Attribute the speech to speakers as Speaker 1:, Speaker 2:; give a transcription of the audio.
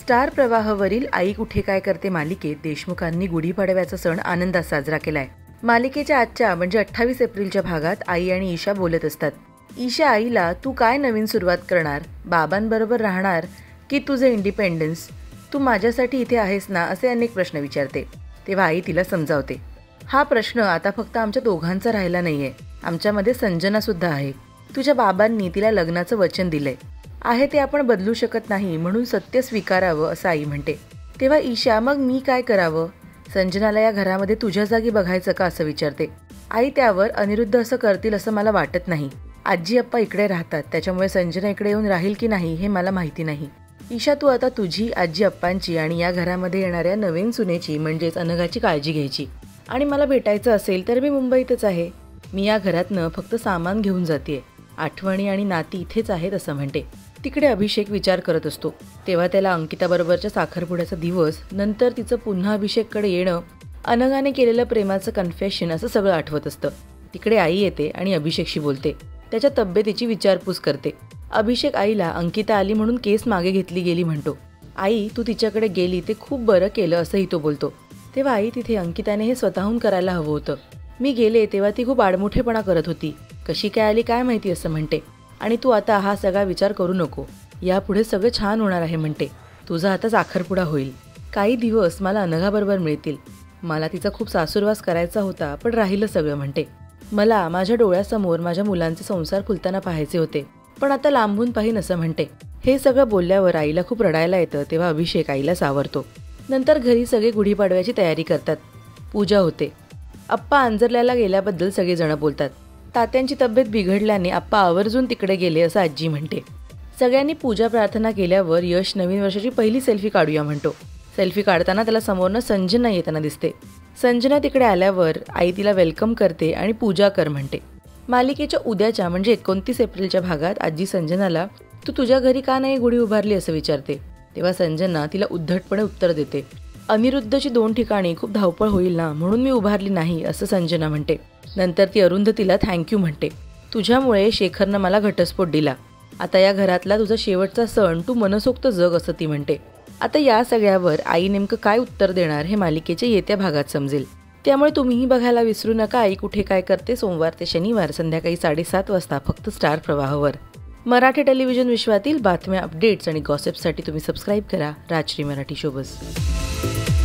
Speaker 1: Star प्रवाहावरील आई कुठे काय करते मालिकेत देशमुखांनी गुढीपाडव्याचा सण आनंदात साजरा केलाय। मालिकेच्या आजच्या म्हणजे 28 एप्रिलच्या भागात आई आणि ईशा बोलत असतात। ईशा आईला तू काय नवीन सुरुवात करणार, बाबांबरोबर राहणार की तुझे इंडिपेंडन्स, तू माझ्यासाठी इथे आहेस ना असे अनेक प्रश्न विचारते। तेव्हा आई तिला समजावते, हा प्रश्न आता फक्त आमच्या दोघांचा राहिला नाहीये, आमच्यामध्ये संजना सुद्धा आहे। तुझ्या बाबांनी तिला लग्नाचं वचन दिलंय आहे, ते आपण बदलू शकत नाही, म्हणून सत्य स्वीकारावं असं आई म्हणते। तेव्हा ईशा मग मी काय करावं, संजनाला या घरामध्ये तुझ्या जागी बघायचं का असं विचारते। आई त्यावर अनिरुद्ध असं करतील असं मला वाटत नाही, आजी अप्पा इकडे राहतात, त्याच्यामुळे संजना इकडे येऊन राहील की नाही हे मला माहिती नाही। ईशा तू आता तुझी, आजी अप्पांची आणि या घरामध्ये येणाऱ्या नवीन सुनेची म्हणजेच अनघाची काळजी घ्यायची, आणि मला भेटायचं असेल तर मी मुंबईतच आहे, मी या घरातनं फक्त सामान घेऊन जाते, आठवणी आणि नाती इथेच आहेत असं म्हणते। तिकडे अभिषेक विचार करत असतो, तेव्हा त्याला अंकिताबरोबरच्या साखरपुड्याचा दिवस, नंतर तिचं पुन्हा अभिषेककडे येणं, अनघाने केलेलं प्रेमाचं कन्फेशन असं सगळं आठवत असतं। तिकडे आई येते आणि अभिषेकशी बोलते, त्याच्या तब्येतीची विचारपूस करते। अभिषेक आईला अंकिता आली म्हणून केस मागे घेतली गेली म्हणतो। आई तू तिच्याकडे गेली ते खूप बरं केलं असंही तो बोलतो। तेव्हा आई तिथे अंकिताने हे स्वतःहून करायला हवं होतं, मी गेले तेव्हा ती खूप आडमुठेपणा करत होती, कशी काय आली काय माहिती असं म्हणते, आणि तू आता हा सगळा विचार करू नको, यापुढे सगळं छान होणार आहे म्हणते, तुझा आता साखरपुडा होईल, काही दिवस मला अनघाबरोबर मिळतील, मला तिचा खूप सासूरवास करायचा होता पण राहिलं सगळं म्हणते, मला माझ्या डोळ्यासमोर माझ्या मुलांचे संसार फुलताना पाहायचे होते, पण आता लांबून पाहीन असं म्हणते। हे सगळं बोलल्यावर आईला खूप रडायला येतं, तेव्हा अभिषेक आईला सावरतो। नंतर घरी सगळे गुढीपाडव्याची तयारी करतात, पूजा होते, अप्पा अंजरल्याला गेल्याबद्दल सगळेजण बोलतात, तात्यांची तब्येत बिघडल्याने आप्पा आवर्जून तिकडे गेले असं आजी म्हणते। सगळ्यांनी पूजा प्रार्थना केल्यावर यश नवीन वर्षाची पहिली सेल्फी काढूया म्हणतो। सेल्फी काढताना त्याला समोरनं संजना येताना दिसते। संजना तिकडे आल्यावर आई तिला वेलकम करते आणि पूजा कर म्हणते। मालिकेच्या उद्याच्या म्हणजे 29 एप्रिलच्या भागात आजी संजनाला तू तुझ्या घरी का नाही गुढी उभारली असं विचारते। तेव्हा संजना तिला उद्धटपणे उत्तर देते, अनिरुद्धची 2 ठिकाणी खूप धावपळ होईल ना म्हणून मी उभारली नाही असं संजना म्हणते। नंतर ती अरुंधतीला थँक्यू म्हणते, तुझ्यामुळे शेखरनं मला घटस्फोट दिला, आता या घरातला तुझा शेवटचा सण तू मनसोक्त जग असं ती म्हणते। आता या सगळ्यावर आई नेमकं काय उत्तर देणार हे मालिकेच्या येत्या भागात समजेल, त्यामुळे तुम्हीही बघायला विसरू नका आई कुठे काय करते, सोमवार ते शनिवार संध्याकाळी 7:30 वाजता फक्त स्टार प्रवाहावर। मराठी टेलिव्हिजन विश्वातील बातम्या, अपडेट्स आणि गॉसिपसाठी तुम्ही सबस्क्राईब करा राजश्री मराठी शोबस।